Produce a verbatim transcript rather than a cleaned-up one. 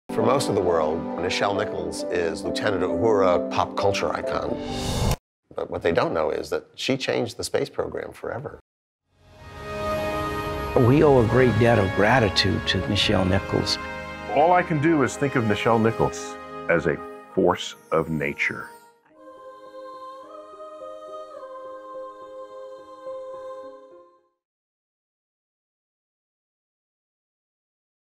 For most of the world, Nichelle Nichols is Lieutenant Uhura, pop culture icon. But what they don't know is that she changed the space program forever. We owe a great debt of gratitude to Nichelle Nichols. All I can do is think of Nichelle Nichols as a force of nature.